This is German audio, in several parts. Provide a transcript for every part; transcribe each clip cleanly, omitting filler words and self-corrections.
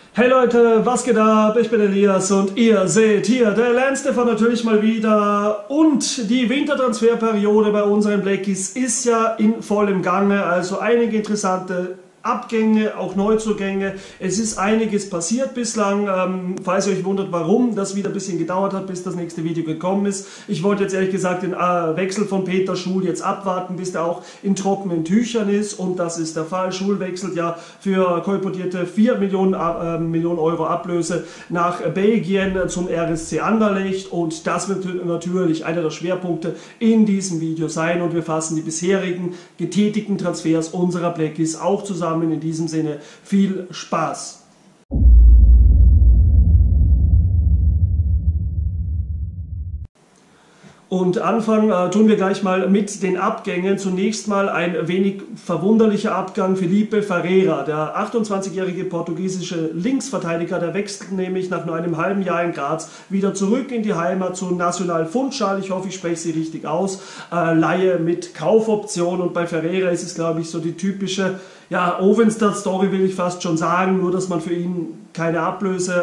Hey Leute, was geht ab? Ich bin Elias und ihr seht hier der Lernstefan natürlich mal wieder. Und die Wintertransferperiode bei unseren Blackies ist ja in vollem Gange, also einige interessante Abgänge, auch Neuzugänge. Es ist einiges passiert bislang. Falls ihr euch wundert, warum das wieder ein bisschen gedauert hat, bis das nächste Video gekommen ist. Ich wollte jetzt ehrlich gesagt den Wechsel von Peter Schul jetzt abwarten, bis der auch in trockenen Tüchern ist. Und das ist der Fall. Schul wechselt ja für kolportierte 4 Millionen Euro Ablöse nach Belgien zum RSC Anderlecht. Und das wird natürlich einer der Schwerpunkte in diesem Video sein. Und wir fassen die bisherigen getätigten Transfers unserer Blackies auch zusammen. In diesem Sinne viel Spaß! Und anfangen tun wir gleich mal mit den Abgängen. Zunächst mal ein wenig verwunderlicher Abgang. Felipe Ferreira, der 28-jährige portugiesische Linksverteidiger, der wechselt nämlich nach nur einem halben Jahr in Graz wieder zurück in die Heimat zu Nacional Funchal. Ich hoffe, ich spreche sie richtig aus. Leihe mit Kaufoption, und bei Ferreira ist es, glaube ich, so die typische Ovenstad-Story, will ich fast schon sagen, nur dass man für ihn keine Ablöse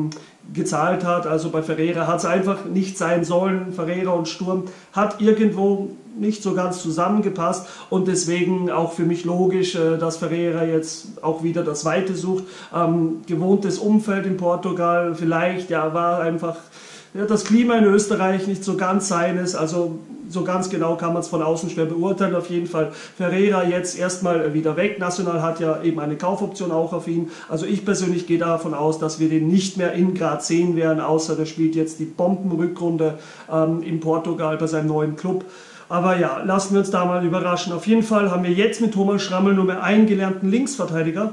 gezahlt hat. Also bei Ferreira hat es einfach nicht sein sollen. Ferreira und Sturm hat irgendwo nicht so ganz zusammengepasst, und deswegen auch für mich logisch, dass Ferreira jetzt auch wieder das Weite sucht. Gewohntes Umfeld in Portugal, vielleicht war einfach das Klima in Österreich nicht so ganz seines, also so ganz genau kann man es von außen schwer beurteilen. Auf jeden Fall Ferreira jetzt erstmal wieder weg. Nacional hat ja eben eine Kaufoption auch auf ihn. Also ich persönlich gehe davon aus, dass wir den nicht mehr in Graz sehen werden, außer der spielt jetzt die Bombenrückrunde in Portugal bei seinem neuen Club. Aber ja, lassen wir uns da mal überraschen. Auf jeden Fall haben wir jetzt mit Thomas Schrammel nur mehr einen gelernten Linksverteidiger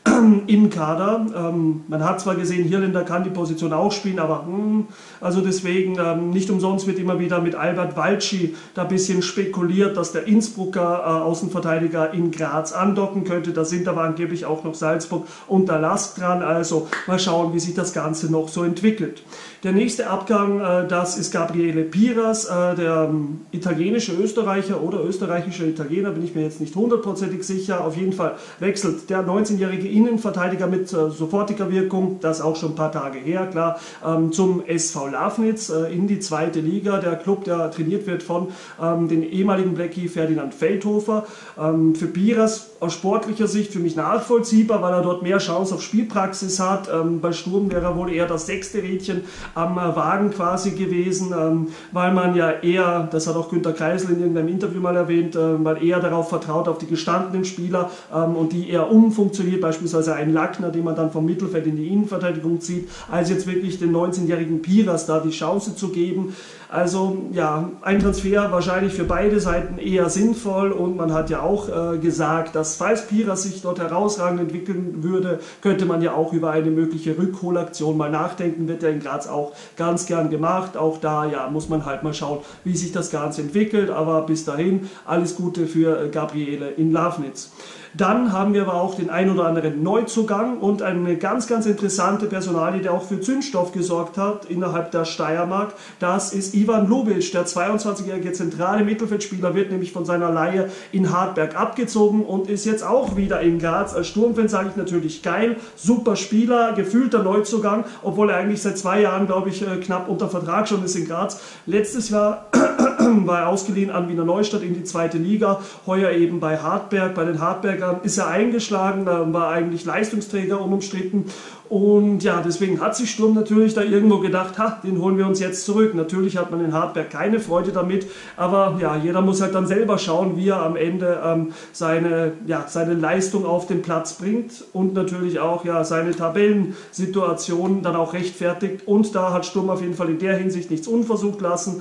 im Kader. Man hat zwar gesehen, Hirländer kann die Position auch spielen, aber also deswegen nicht umsonst wird immer wieder mit Albert Walci da ein bisschen spekuliert, dass der Innsbrucker Außenverteidiger in Graz andocken könnte. Da sind aber angeblich auch noch Salzburg und der Lask dran. Also mal schauen, wie sich das Ganze noch so entwickelt. Der nächste Abgang, das ist Gabriele Piras, der italienische Österreicher oder österreichische Italiener, bin ich mir jetzt nicht hundertprozentig sicher. Auf jeden Fall wechselt der 19-jährige Innenverteidiger mit sofortiger Wirkung, das auch schon ein paar Tage her, klar, zum SV Lafnitz in die zweite Liga. Der Club, der trainiert wird von den ehemaligen Blackie Ferdinand Feldhofer. Für Piras aus sportlicher Sicht für mich nachvollziehbar, weil er dort mehr Chance auf Spielpraxis hat. Bei Sturm wäre er wohl eher das 6. Rädchen am Wagen quasi gewesen, weil man ja eher, das hat auch Günter Kreisel in irgendeinem Interview mal erwähnt, weil eher darauf vertraut, auf die gestandenen Spieler und die eher umfunktioniert, beispielsweise einen Lackner, den man dann vom Mittelfeld in die Innenverteidigung zieht, als jetzt wirklich den 19-jährigen Piras da die Chance zu geben. Also ja, ein Transfer wahrscheinlich für beide Seiten eher sinnvoll, und man hat ja auch gesagt, dass falls Piras sich dort herausragend entwickeln würde, könnte man ja auch über eine mögliche Rückholaktion mal nachdenken, wird ja in Graz auch ganz gern gemacht. Auch da muss man halt mal schauen, wie sich das Ganze entwickelt, aber bis dahin alles Gute für Gabriele in Lafnitz. Dann haben wir aber auch den ein oder anderen Neuzugang und eine ganz, ganz interessante Personalie, die auch für Zündstoff gesorgt hat innerhalb der Steiermark. Das ist Ivan Ljubic, der 22-jährige zentrale Mittelfeldspieler, wird nämlich von seiner Leihe in Hartberg abgezogen und ist jetzt auch wieder in Graz. Als Sturmfan sage ich natürlich geil, super Spieler, gefühlter Neuzugang, obwohl er eigentlich seit 2 Jahren, glaube ich, knapp unter Vertrag schon ist in Graz. Letztes Jahr war er ausgeliehen an Wiener Neustadt in die zweite Liga, heuer eben bei Hartberg. Bei den Hartbergern ist er eingeschlagen, war eigentlich Leistungsträger unumstritten, und ja, deswegen hat sich Sturm natürlich da irgendwo gedacht, den holen wir uns jetzt zurück. Natürlich hat man in Hartberg keine Freude damit, aber ja, jeder muss halt dann selber schauen, wie er am Ende seine Leistung auf den Platz bringt und natürlich auch seine Tabellensituation dann auch rechtfertigt, und da hat Sturm auf jeden Fall in der Hinsicht nichts unversucht lassen.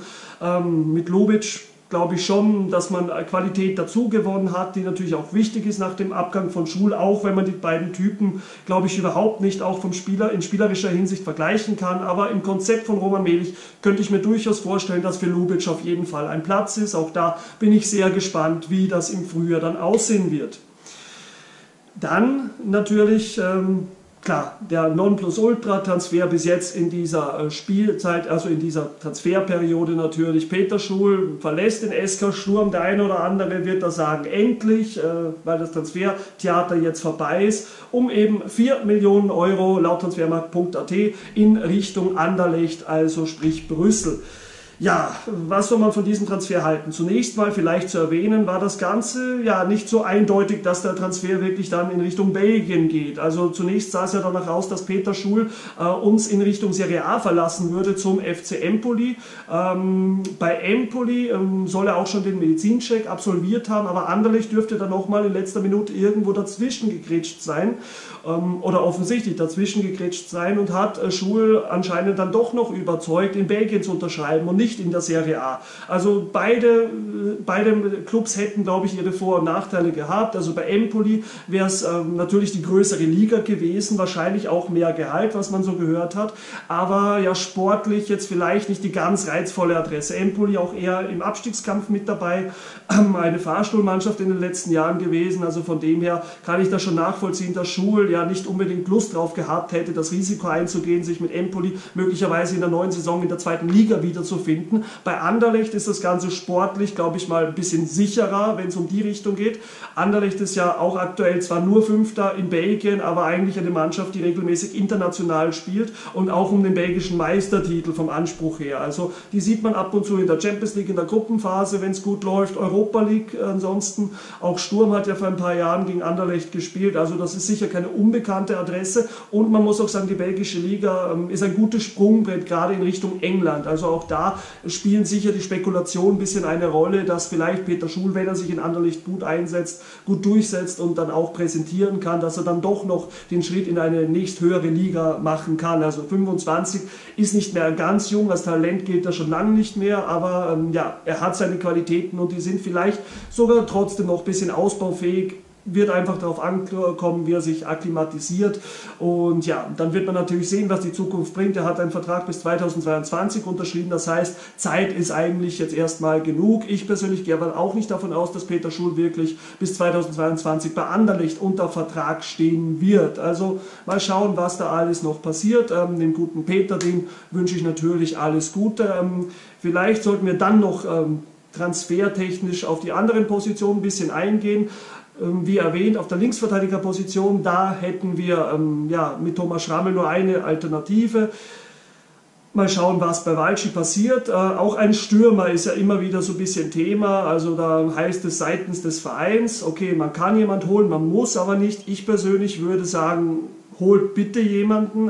Mit Ljubic glaube ich schon, dass man Qualität dazu gewonnen hat, die natürlich auch wichtig ist nach dem Abgang von Schul, auch wenn man die beiden Typen, glaube ich, überhaupt nicht auch vom Spieler in spielerischer Hinsicht vergleichen kann. Aber im Konzept von Roman Melich könnte ich mir durchaus vorstellen, dass für Ljubic auf jeden Fall ein Platz ist. Auch da bin ich sehr gespannt, wie das im Frühjahr dann aussehen wird. Dann natürlich Klar, der Nonplusultra-Transfer bis jetzt in dieser Spielzeit, also in dieser Transferperiode natürlich. Peter Schul verlässt den SK Sturm. Der eine oder andere wird da sagen, endlich, weil das Transfertheater jetzt vorbei ist, um eben 4 Millionen Euro laut Transfermarkt.at in Richtung Anderlecht, also sprich Brüssel. Ja, was soll man von diesem Transfer halten? Zunächst mal vielleicht zu erwähnen, war das Ganze ja nicht so eindeutig, dass der Transfer wirklich dann in Richtung Belgien geht. Also zunächst sah es ja danach aus, dass Peter Schul uns in Richtung Serie A verlassen würde zum FC Empoli. Bei Empoli soll er auch schon den Medizincheck absolviert haben, aber Anderlecht dürfte dann nochmal in letzter Minute irgendwo dazwischen gegrätscht sein oder offensichtlich dazwischen gegrätscht sein und hat Schul anscheinend dann doch noch überzeugt, in Belgien zu unterschreiben und nicht in der Serie A. Also beide Clubs hätten, glaube ich, ihre Vor- und Nachteile gehabt. Also bei Empoli wäre es natürlich die größere Liga gewesen, wahrscheinlich auch mehr Gehalt, was man so gehört hat, aber ja sportlich jetzt vielleicht nicht die ganz reizvolle Adresse. Empoli auch eher im Abstiegskampf mit dabei, eine Fahrstuhlmannschaft in den letzten Jahren gewesen, also von dem her kann ich das schon nachvollziehen, dass Schul ja nicht unbedingt Lust drauf gehabt hätte, das Risiko einzugehen, sich mit Empoli möglicherweise in der neuen Saison in der zweiten Liga wiederzufinden. Bei Anderlecht ist das Ganze sportlich, glaube ich mal, ein bisschen sicherer, wenn es um die Richtung geht. Anderlecht ist ja auch aktuell zwar nur Fünfter in Belgien, aber eigentlich eine Mannschaft, die regelmäßig international spielt und auch um den belgischen Meistertitel vom Anspruch her. Also die sieht man ab und zu in der Champions League, in der Gruppenphase, wenn es gut läuft, Europa League ansonsten. Auch Sturm hat ja vor ein paar Jahren gegen Anderlecht gespielt, also das ist sicher keine unbekannte Adresse und man muss auch sagen, die belgische Liga ist ein gutes Sprungbrett, gerade in Richtung England. Also auch da spielen sicher die Spekulationen ein bisschen eine Rolle, dass vielleicht Peter Schul, wenn er sich in Anderlecht gut einsetzt, gut durchsetzt und dann auch präsentieren kann, dass er dann doch noch den Schritt in eine nächsthöhere Liga machen kann. Also 25 ist nicht mehr ganz jung, als Talent gilt er schon lange nicht mehr, aber ja, er hat seine Qualitäten und die sind vielleicht sogar trotzdem noch ein bisschen ausbaufähig. Wird einfach darauf ankommen, wie er sich akklimatisiert und ja, dann wird man natürlich sehen, was die Zukunft bringt. Er hat einen Vertrag bis 2022 unterschrieben, das heißt, Zeit ist eigentlich jetzt erstmal genug. Ich persönlich gehe aber auch nicht davon aus, dass Peter Schul wirklich bis 2022 bei Anderlecht unter Vertrag stehen wird. Also mal schauen, was da alles noch passiert. Dem guten Peter, dem wünsche ich natürlich alles Gute. Vielleicht sollten wir dann noch transfertechnisch auf die anderen Positionen ein bisschen eingehen. Wie erwähnt, auf der Linksverteidigerposition, da hätten wir ja, mit Thomas Schrammel nur eine Alternative. Mal schauen, was bei Walci passiert. Auch ein Stürmer ist ja immer wieder so ein bisschen Thema. Also da heißt es seitens des Vereins, okay, man kann jemanden holen, man muss aber nicht. Ich persönlich würde sagen, holt bitte jemanden.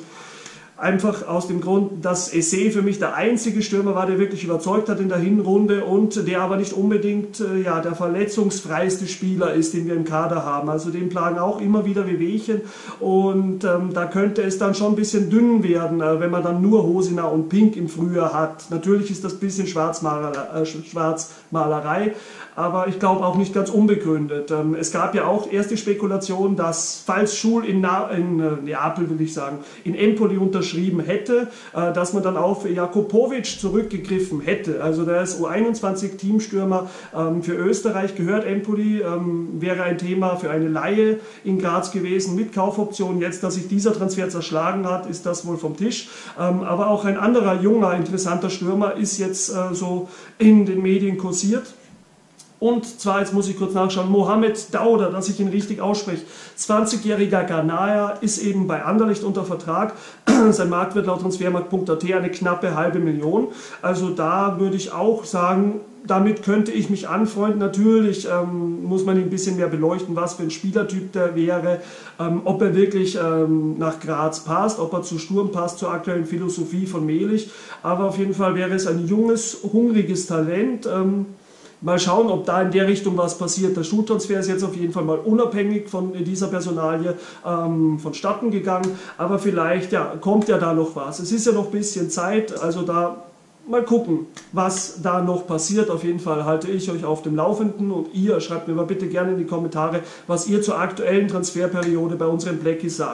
Einfach aus dem Grund, dass Esse für mich der einzige Stürmer war, der wirklich überzeugt hat in der Hinrunde und der aber nicht unbedingt ja, der verletzungsfreiste Spieler ist, den wir im Kader haben. Also den plagen auch immer wieder Wehwehchen und da könnte es dann schon ein bisschen dünn werden, wenn man dann nur Hosina und Pink im Frühjahr hat. Natürlich ist das ein bisschen Schwarzmalerei, aber ich glaube auch nicht ganz unbegründet. Es gab ja auch erst die Spekulation, dass falls Schul in Neapel, will ich sagen, in Empoli unterschrieben hätte, dass man dann auf Jakupovic zurückgegriffen hätte. Also der ist U21-Teamstürmer für Österreich, gehört Empoli, wäre ein Thema für eine Leihe in Graz gewesen mit Kaufoption. Jetzt, dass sich dieser Transfer zerschlagen hat, ist das wohl vom Tisch. Aber auch ein anderer junger, interessanter Stürmer ist jetzt so in den Medien kursiert. Und zwar, jetzt muss ich kurz nachschauen, Mohamed Dauda, dass ich ihn richtig ausspreche. 20-jähriger Ghanaer ist eben bei Anderlecht unter Vertrag. Sein Marktwert laut Transfermarkt.at eine knappe $500.000. Also da würde ich auch sagen, damit könnte ich mich anfreunden. Natürlich muss man ihn ein bisschen mehr beleuchten, was für ein Spielertyp der wäre, ob er wirklich nach Graz passt, ob er zu Sturm passt, zur aktuellen Philosophie von Melich. Aber auf jeden Fall wäre es ein junges, hungriges Talent. Mal schauen, ob da in der Richtung was passiert. Der Schultransfer ist jetzt auf jeden Fall mal unabhängig von dieser Personalie vonstatten gegangen, aber vielleicht ja, kommt ja da noch was. Es ist ja noch ein bisschen Zeit, also da mal gucken, was da noch passiert. Auf jeden Fall halte ich euch auf dem Laufenden und ihr schreibt mir mal bitte gerne in die Kommentare, was ihr zur aktuellen Transferperiode bei unseren Blackies sagt.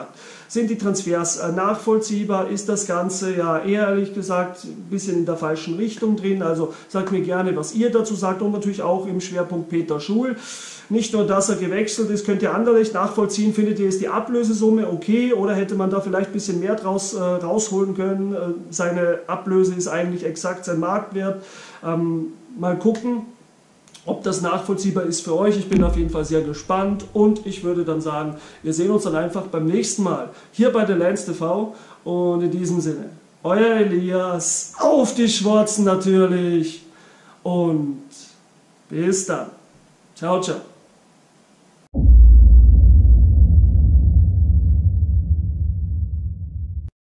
Sind die Transfers nachvollziehbar? Ist das Ganze ja ehrlich gesagt ein bisschen in der falschen Richtung drin? Also sagt mir gerne, was ihr dazu sagt und natürlich auch im Schwerpunkt Peter Schul. Nicht nur, dass er gewechselt ist, könnt ihr Anderlecht nachvollziehen. Findet ihr, ist die Ablösesumme okay oder hätte man da vielleicht ein bisschen mehr draus rausholen können? Seine Ablöse ist eigentlich exakt sein Marktwert. Mal gucken, ob das nachvollziehbar ist für euch. Ich bin auf jeden Fall sehr gespannt und ich würde dann sagen, wir sehen uns dann einfach beim nächsten Mal hier bei der Lance TV und in diesem Sinne, euer Elias, auf die Schwarzen natürlich und bis dann. Ciao, ciao.